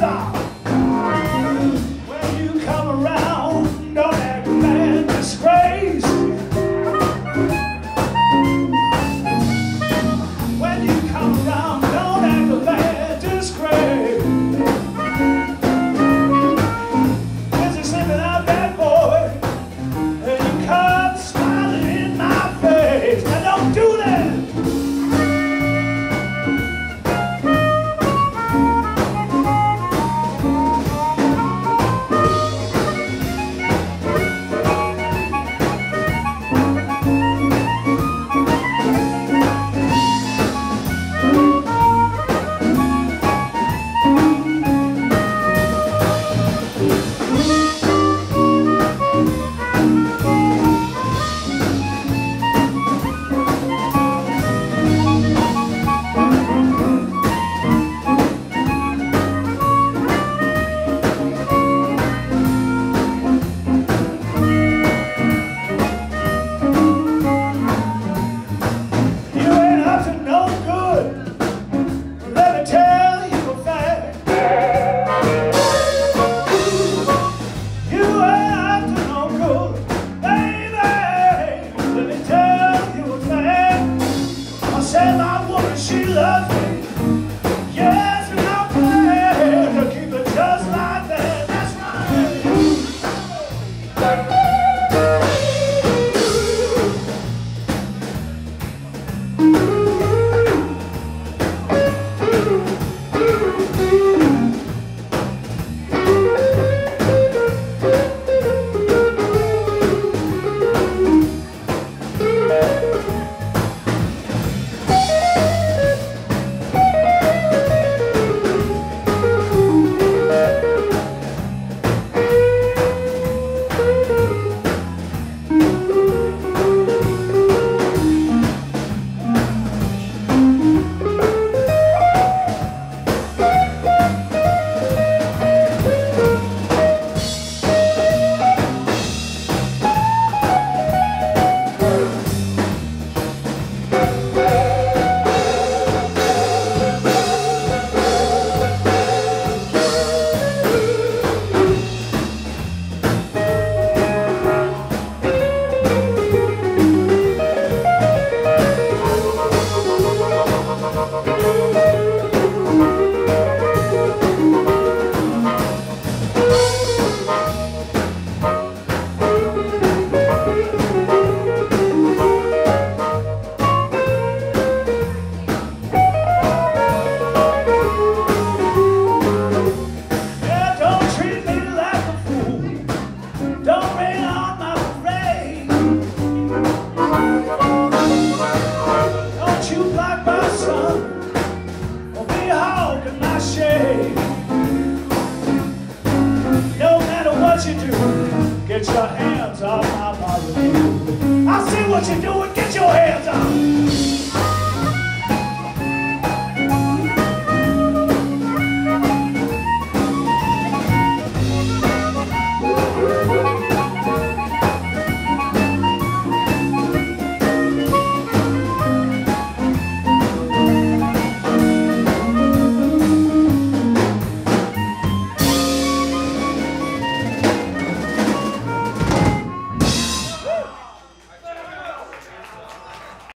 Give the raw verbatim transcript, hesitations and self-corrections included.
stop. When you come around, don't act man disgrace. When you come around, don't act a man disgrace. Busy slipping out that boy, and you come smiling in my face. Now don't do that. She loves me, yes, and I'm glad to keep it just like that. That's get your hands off my barbecue. I see what you're doing, get your hands off.